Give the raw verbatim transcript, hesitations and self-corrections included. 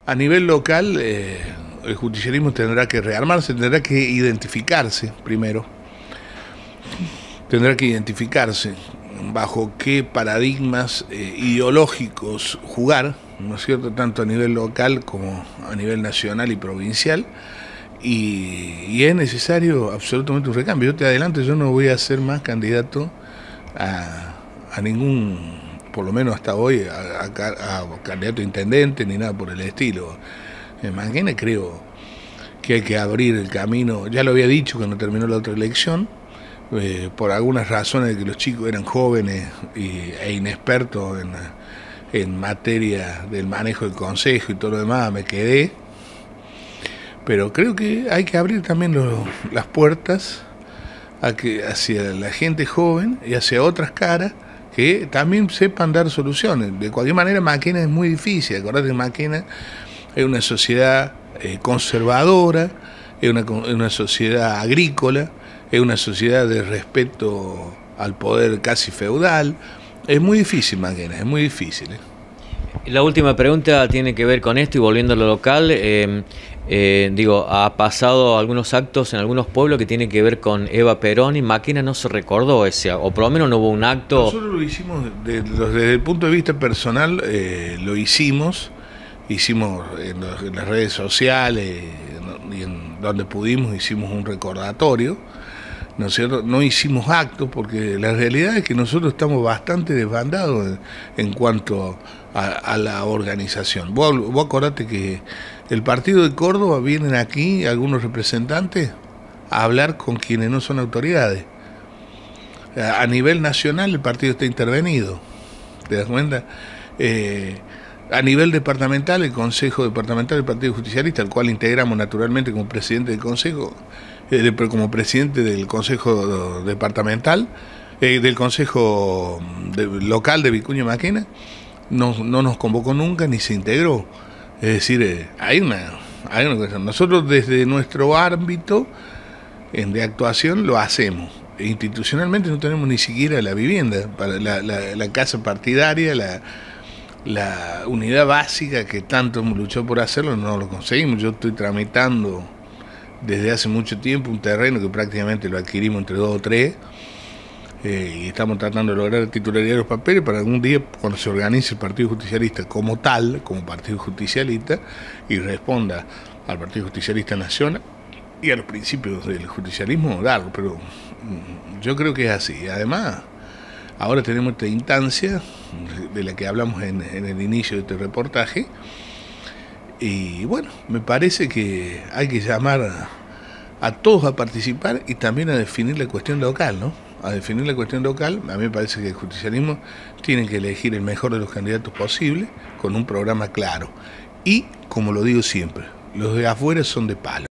A nivel local, eh, el justicialismo tendrá que rearmarse, tendrá que identificarse primero, tendrá que identificarse bajo qué paradigmas eh, ideológicos jugar, ¿no es cierto?, tanto a nivel local como a nivel nacional y provincial, y, y es necesario absolutamente un recambio. Yo te adelanto, yo no voy a ser más candidato a, a ningún, por lo menos hasta hoy, a, a, a candidato a intendente ni nada por el estilo. En Maquena creo que hay que abrir el camino, ya lo había dicho cuando terminó la otra elección, eh, por algunas razones de que los chicos eran jóvenes y, e inexpertos en, en materia del manejo del consejo y todo lo demás, me quedé. Pero creo que hay que abrir también lo, las puertas a que, hacia la gente joven y hacia otras caras que también sepan dar soluciones. De cualquier manera, Maquena es muy difícil. Acordate que Maquena es una sociedad eh, conservadora, es una, una sociedad agrícola, es una sociedad de respeto al poder casi feudal. Es muy difícil, Maquena, es muy difícil. ¿eh? La última pregunta tiene que ver con esto y volviendo a lo local. Eh, eh, digo, ha pasado algunos actos en algunos pueblos que tienen que ver con Eva Perón y Maquena no se recordó ese, o por lo menos no hubo un acto. Nosotros lo hicimos de, de, desde el punto de vista personal, eh, lo hicimos, hicimos en, los, en las redes sociales y en donde pudimos hicimos un recordatorio. ¿No es cierto? No hicimos actos porque la realidad es que nosotros estamos bastante desbandados en, en cuanto a, a la organización. Vos, vos acordate que el partido de Córdoba vienen aquí algunos representantes a hablar con quienes no son autoridades. A, a nivel nacional el partido está intervenido, ¿te das cuenta? Eh, a nivel departamental, el Consejo Departamental del Partido Justicialista, al cual integramos naturalmente como presidente del Consejo, eh, como presidente del Consejo Departamental, eh, del Consejo de, Local de Vicuña Maquena, no, no nos convocó nunca ni se integró. Es decir, eh, hay una, hay una cosa. Nosotros desde nuestro ámbito en, de actuación lo hacemos. Institucionalmente no tenemos ni siquiera la vivienda, para la, la, la casa partidaria, la... la unidad básica que tanto hemos luchado por hacerlo, no lo conseguimos. Yo estoy tramitando desde hace mucho tiempo un terreno que prácticamente lo adquirimos entre dos o tres, eh, y estamos tratando de lograr la titularidad de los papeles para algún día, cuando se organice el Partido Justicialista como tal, como Partido Justicialista, y responda al Partido Justicialista Nacional y a los principios del justicialismo, darlo. Pero yo creo que es así. Además, ahora tenemos esta instancia de la que hablamos en, en el inicio de este reportaje, y bueno, me parece que hay que llamar a, a todos a participar y también a definir la cuestión local, ¿no? A definir la cuestión local. A mí me parece que el justicialismo tiene que elegir el mejor de los candidatos posible, con un programa claro. Y, como lo digo siempre, los de afuera son de palo.